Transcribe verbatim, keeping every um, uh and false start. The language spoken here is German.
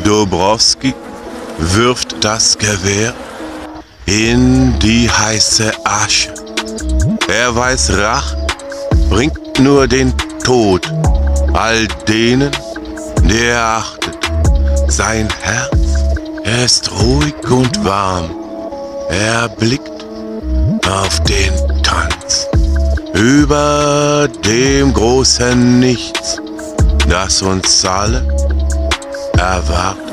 Dobrowski wirft das Gewehr in die heiße Asche. Er weiß, Rache bringt nur den Tod all denen, der er achtet. Sein Herz ist ruhig und warm. Er blickt auf den Tanz über dem großen Nichts, das uns alle erwartet.